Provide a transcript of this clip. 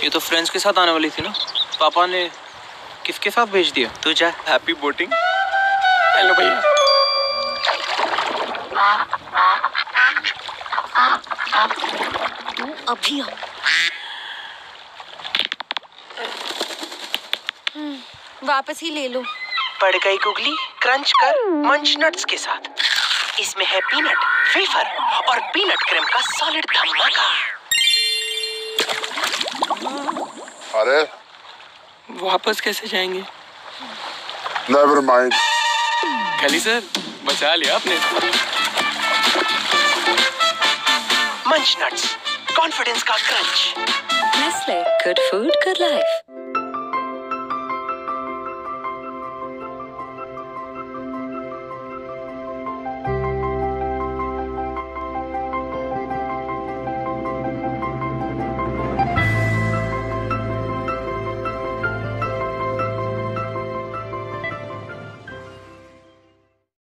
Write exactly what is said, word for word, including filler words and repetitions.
ये तो फ्रेंड्स के साथ आने वाली थी ना, पापा ने किफ के साथ भेज दिया। तू जा, हैप्पी बोटिंग। हेलो भैया। अभी आ। वापस ही ले लो। पड़ गई गुगली, क्रंच कर मंच नट्स के साथ। इसमें है पीनट, वेफर और पीनट क्रीम का सॉलिड धमाका। अरे वापस कैसे जाएंगे? Never mind. खली सर, बचा लिया आपने। मंच नट्स, कॉन्फिडेंस का crunch. Nestle, good food, good life.